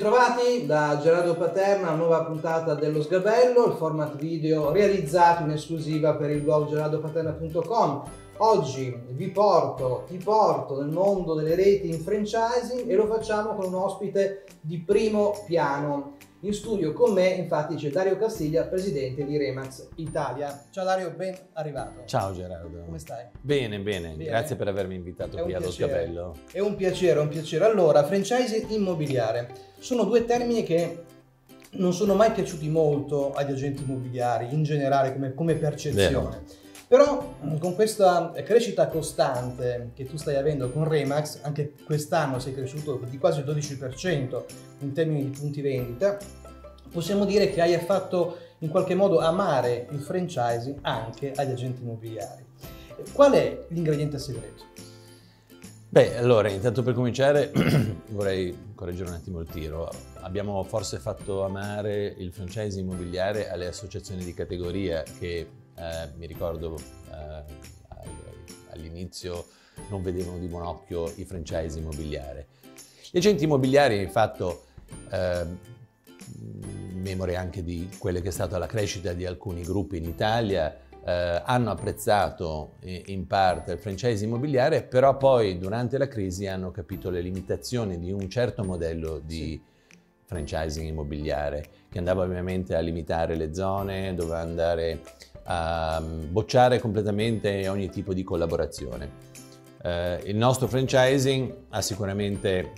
Bentrovati da Gerardo Paterna, una nuova puntata dello Sgabello, il format video realizzato in esclusiva per il blog gerardopaterna.com. Oggi ti porto nel mondo delle reti in franchising e lo facciamo con un ospite di primo piano. In studio con me infatti c'è Dario Castiglia, presidente di Remax Italia. Ciao Dario, ben arrivato. Ciao Gerardo. Come stai? Bene, grazie per avermi invitato qui allo Sgabello. È un piacere. Allora, franchising immobiliare. Sono due termini che non sono mai piaciuti molto agli agenti immobiliari, in generale come percezione. Vero. Però con questa crescita costante che tu stai avendo con Remax, anche quest'anno sei cresciuto di quasi il 12% in termini di punti vendita, possiamo dire che hai fatto in qualche modo amare il franchising anche agli agenti immobiliari. Qual è l'ingrediente segreto? Beh, allora, intanto per cominciare vorrei correggere un attimo il tiro. Abbiamo forse fatto amare il franchising immobiliare alle associazioni di categoria che mi ricordo all'inizio non vedevano di buon occhio i franchise immobiliari. Gli agenti immobiliari, infatti, memore anche di quella che è stata la crescita di alcuni gruppi in Italia, hanno apprezzato in parte il franchise immobiliare, però poi durante la crisi hanno capito le limitazioni di un certo modello di franchising immobiliare, che andava ovviamente a limitare le zone, doveva andare a bocciare completamente ogni tipo di collaborazione. Il nostro franchising ha sicuramente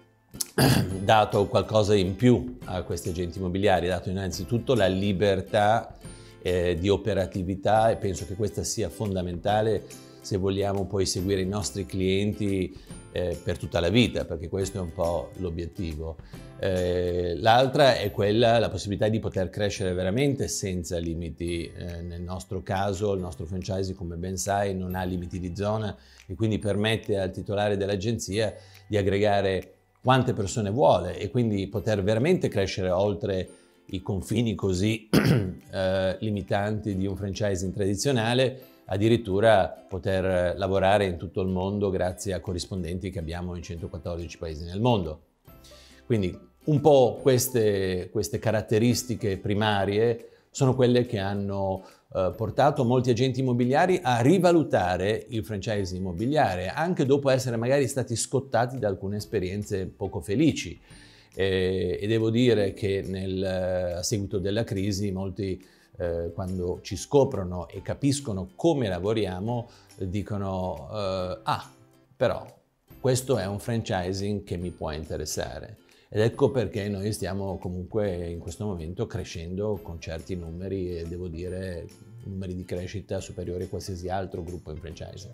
dato qualcosa in più a questi agenti immobiliari, ha dato innanzitutto la libertà di operatività, e penso che questa sia fondamentale se vogliamo poi seguire i nostri clienti per tutta la vita, perché questo è un po' l'obiettivo. L'altra è la possibilità di poter crescere veramente senza limiti. Nel nostro caso il nostro franchising, come ben sai, non ha limiti di zona e quindi permette al titolare dell'agenzia di aggregare quante persone vuole e quindi poter veramente crescere oltre i confini così limitanti di un franchising tradizionale, addirittura poter lavorare in tutto il mondo grazie a corrispondenti che abbiamo in 114 paesi nel mondo. Quindi un po' queste caratteristiche primarie sono quelle che hanno portato molti agenti immobiliari a rivalutare il franchising immobiliare, anche dopo essere magari stati scottati da alcune esperienze poco felici. E devo dire che a seguito della crisi molti quando ci scoprono e capiscono come lavoriamo dicono però questo è un franchising che mi può interessare. Ed ecco perché noi stiamo comunque in questo momento crescendo con certi numeri, e devo dire numeri di crescita superiori a qualsiasi altro gruppo in franchising.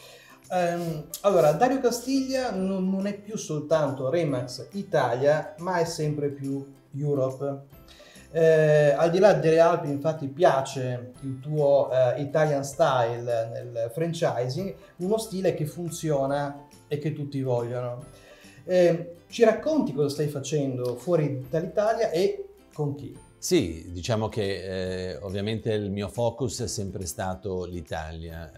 Allora, Dario Castiglia non è più soltanto Remax Italia, ma è sempre più Europe. Al di là delle Alpi, infatti, piace il tuo Italian style nel franchising, uno stile che funziona e che tutti vogliono. Ci racconti cosa stai facendo fuori dall'Italia e con chi? Sì, diciamo che ovviamente il mio focus è sempre stato l'Italia,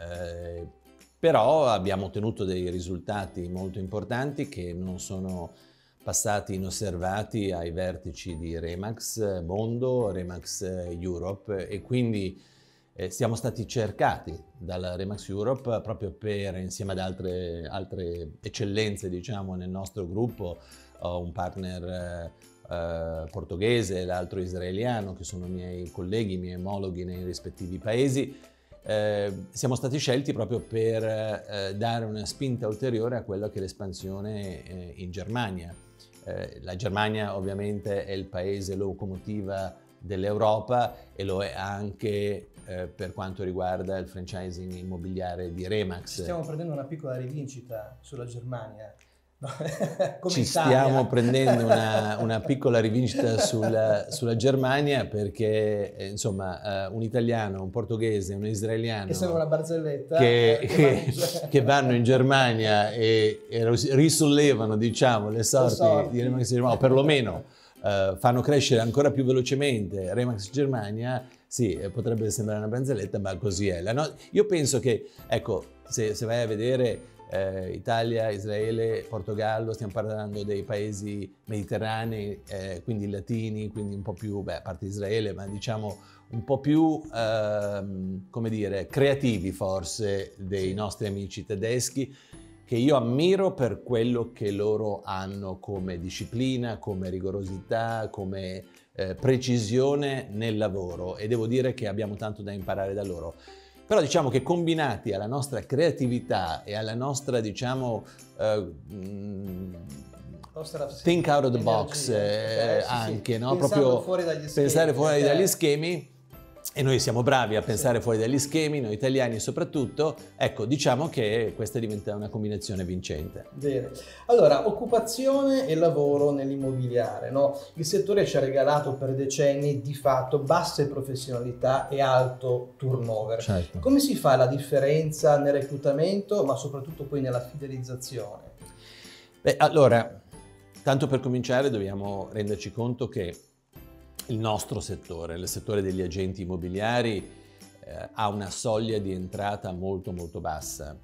però abbiamo ottenuto dei risultati molto importanti che non sono passati inosservati ai vertici di Remax Mondo, Remax Europe, e quindi siamo stati cercati dalla Remax Europe proprio per, insieme ad altre eccellenze, diciamo, nel nostro gruppo, un partner portoghese e l'altro israeliano, che sono miei colleghi, miei omologhi nei rispettivi paesi. Siamo stati scelti proprio per dare una spinta ulteriore a quella che è l'espansione in Germania. La Germania ovviamente è il paese locomotiva dell'Europa e lo è anche per quanto riguarda il franchising immobiliare di Remax. Stiamo prendendo una piccola rivincita sulla Germania. Ci stiamo prendendo una piccola rivincita sulla Germania, perché insomma un italiano, un portoghese, un israeliano che sembra una barzelletta che vanno in Germania e risollevano, diciamo, le sorti di Remax Germania, o perlomeno fanno crescere ancora più velocemente Remax Germania. Sì, potrebbe sembrare una barzelletta, ma così è. Io penso che, ecco, se vai a vedere Italia, Israele, Portogallo, stiamo parlando dei paesi mediterranei, quindi latini, quindi un po' più, a parte Israele, ma diciamo un po' più, come dire, creativi forse dei nostri amici tedeschi, che io ammiro per quello che loro hanno come disciplina, come rigorosità, come precisione nel lavoro, e devo dire che abbiamo tanto da imparare da loro. Però diciamo che combinati alla nostra creatività e alla nostra, diciamo, think out of the box, anche, no? Proprio fuori dagli schemi, pensare fuori dagli schemi, e noi siamo bravi a pensare fuori dagli schemi, noi italiani soprattutto, ecco, diciamo che questa diventa una combinazione vincente. Bene. Allora, occupazione e lavoro nell'immobiliare, no? Il settore ci ha regalato per decenni di fatto basse professionalità e alto turnover. Certo. Come si fa la differenza nel reclutamento, ma soprattutto poi nella fidelizzazione? Beh, allora, tanto per cominciare dobbiamo renderci conto che il nostro settore, il settore degli agenti immobiliari, ha una soglia di entrata molto molto bassa.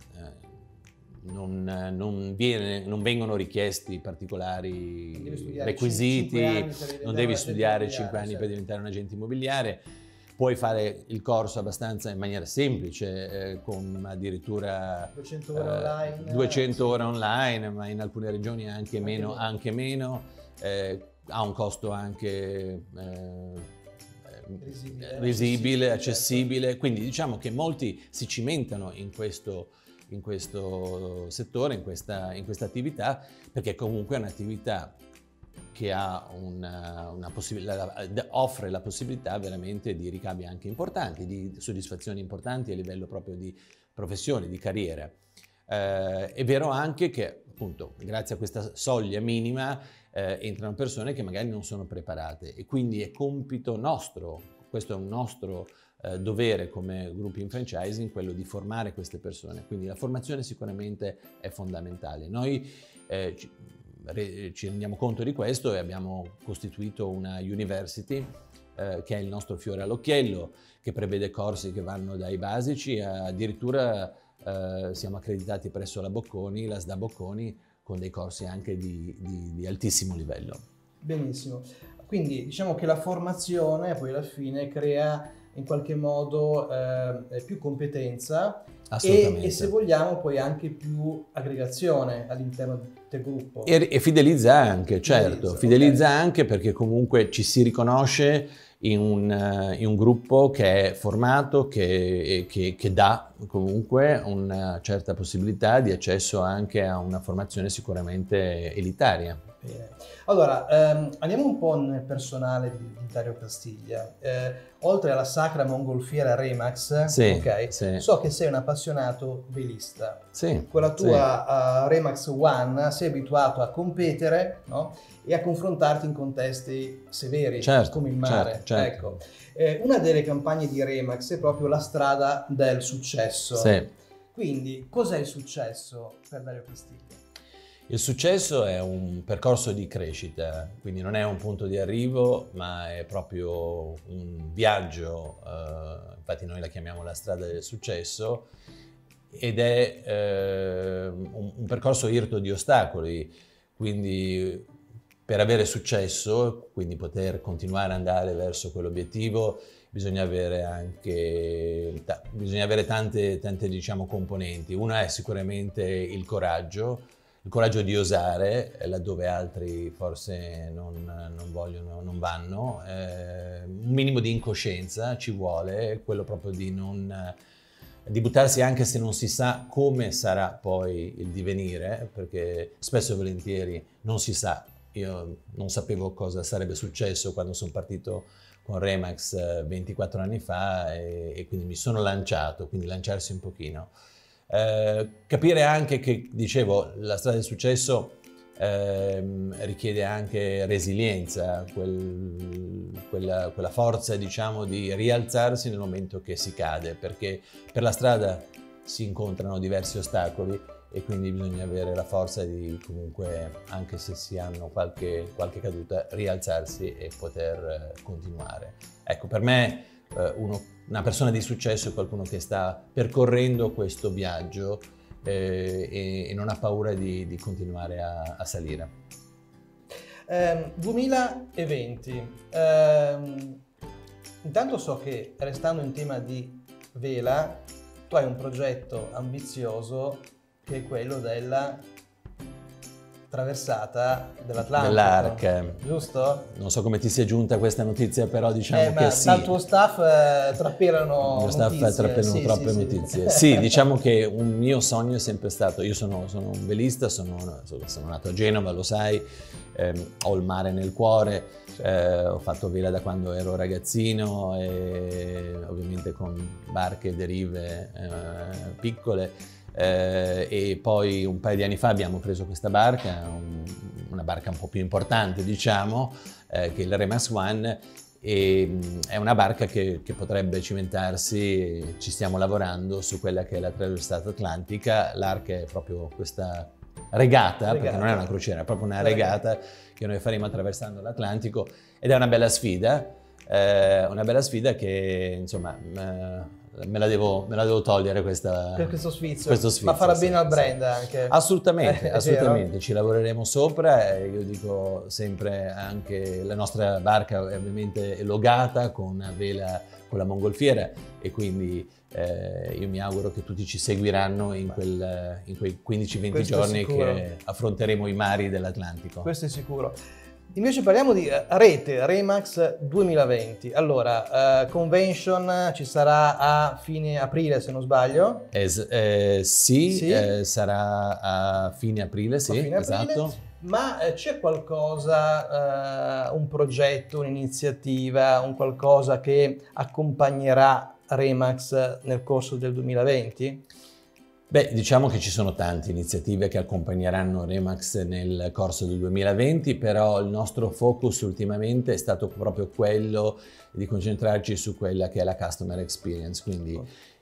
Non vengono richiesti particolari requisiti, non devi studiare 5 anni per diventare un agente immobiliare. Puoi fare il corso abbastanza in maniera semplice, con addirittura 200 ore online, 200 ore online, ma in alcune regioni anche meno. Ha un costo anche risibile, accessibile, quindi diciamo che molti si cimentano in questo settore, in questa attività, perché comunque è un'attività che ha offre la possibilità veramente di ricavi anche importanti, di soddisfazioni importanti a livello proprio di professione, di carriera. È vero anche che appunto grazie a questa soglia minima entrano persone che magari non sono preparate, e quindi è compito nostro, questo è un nostro dovere come gruppi in franchising, quello di formare queste persone, quindi la formazione sicuramente è fondamentale. Noi ci rendiamo conto di questo e abbiamo costituito una university che è il nostro fiore all'occhiello, che prevede corsi che vanno dai basici addirittura siamo accreditati presso la Bocconi, la SDA Bocconi, con dei corsi anche di altissimo livello. Benissimo, quindi diciamo che la formazione poi alla fine crea in qualche modo più competenza e se vogliamo poi anche più aggregazione all'interno del gruppo. E fidelizza anche, certo, fidelizza anche perché comunque ci si riconosce in un gruppo che è formato, che dà comunque una certa possibilità di accesso anche a una formazione sicuramente elitaria. Bene. Allora, andiamo un po' nel personale di Dario Castiglia. Oltre alla sacra mongolfiera Remax, so che sei un appassionato velista. Con la tua Remax One sei abituato a competere, no? E a confrontarti in contesti severi, come il mare. Ecco. Una delle campagne di Remax è proprio la strada del successo. Quindi, cos'è il successo per Dario Castiglia? Il successo è un percorso di crescita, quindi non è un punto di arrivo, ma è proprio un viaggio, infatti noi la chiamiamo la strada del successo, ed è un percorso irto di ostacoli, quindi per avere successo, quindi poter continuare ad andare verso quell'obiettivo, bisogna avere tante diciamo, componenti. Una è sicuramente il coraggio di osare laddove altri forse non vogliono, non vanno, un minimo di incoscienza ci vuole, quello proprio di buttarsi anche se non si sa come sarà poi il divenire, perché spesso e volentieri non si sa. Io non sapevo cosa sarebbe successo quando sono partito con Remax 24 anni fa e quindi mi sono lanciato, quindi lanciarsi un pochino. Capire anche che, dicevo, la strada del successo richiede anche resilienza, quella forza, diciamo, di rialzarsi nel momento che si cade, perché per la strada si incontrano diversi ostacoli e quindi bisogna avere la forza di comunque, anche se si hanno qualche caduta, rialzarsi e poter continuare. Ecco, per me una persona di successo è qualcuno che sta percorrendo questo viaggio e non ha paura di continuare a salire. 2020. Intanto so che, restando in tema di vela, tu hai un progetto ambizioso che è quello della traversata dell'Atlantico. Dell'Ark. Giusto? Non so come ti sia giunta questa notizia, però diciamo che sì. Dal tuo staff trapelano notizie. Troppe notizie. Sì, diciamo che un mio sogno è sempre stato, io sono un velista, sono nato a Genova, lo sai, ho il mare nel cuore, ho fatto vela da quando ero ragazzino, e ovviamente con barche e derive piccole. E poi un paio di anni fa abbiamo preso questa barca, una barca un po' più importante, diciamo, che è il Remax One, e è una barca che potrebbe cimentarsi. Ci stiamo lavorando su quella che è la traversata atlantica. L'Ark è proprio questa regata, perché non è una crociera, è proprio una regata che noi faremo attraversando l'Atlantico, ed è una bella sfida che insomma me la devo togliere questo sfizio, ma farà bene al brand anche. Assolutamente, ci lavoreremo sopra. Io dico sempre, anche la nostra barca è ovviamente logata con una vela con la mongolfiera, e quindi io mi auguro che tutti ci seguiranno in quei 15-20 giorni che affronteremo i mari dell'Atlantico. Questo è sicuro. Invece parliamo di Rete, Remax 2020. Allora, convention ci sarà a fine aprile, se non sbaglio. Sì. Sarà a fine aprile, sì, esatto. Ma c'è qualcosa, un progetto, un'iniziativa, un qualcosa che accompagnerà Remax nel corso del 2020? Beh, diciamo che ci sono tante iniziative che accompagneranno Remax nel corso del 2020, però il nostro focus ultimamente è stato proprio quello di concentrarci su quella che è la customer experience, quindi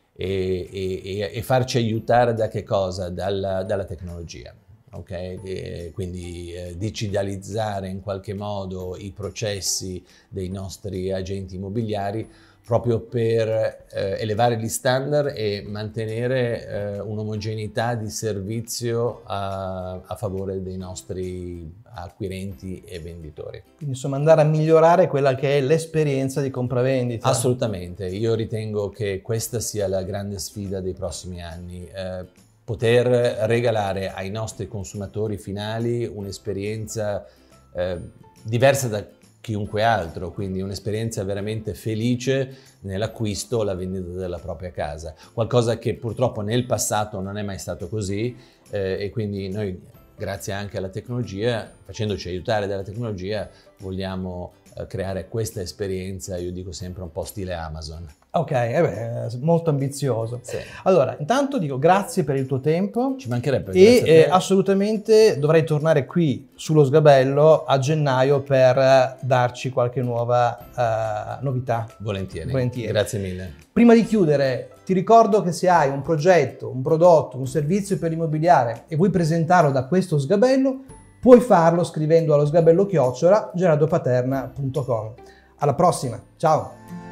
e farci aiutare da che cosa? Dalla tecnologia. Okay? Quindi digitalizzare in qualche modo i processi dei nostri agenti immobiliari, proprio per elevare gli standard e mantenere un'omogeneità di servizio a favore dei nostri acquirenti e venditori. Quindi insomma andare a migliorare quella che è l'esperienza di compravendita. Assolutamente, io ritengo che questa sia la grande sfida dei prossimi anni. Poter regalare ai nostri consumatori finali un'esperienza diversa da chiunque altro, quindi un'esperienza veramente felice nell'acquisto o la vendita della propria casa, qualcosa che purtroppo nel passato non è mai stato così, e quindi noi, grazie anche alla tecnologia, facendoci aiutare dalla tecnologia, vogliamo creare questa esperienza, io dico sempre un po' stile Amazon. Ok, molto ambizioso. Sì. Allora, intanto dico grazie per il tuo tempo. Ci mancherebbe. E assolutamente dovrai tornare qui sullo Sgabello a gennaio per darci qualche nuova novità. Volentieri. Grazie mille. Prima di chiudere, ti ricordo che se hai un progetto, un prodotto, un servizio per l'immobiliare e vuoi presentarlo da questo Sgabello, puoi farlo scrivendo allo sgabello@gerardopaterna.com. Alla prossima, ciao!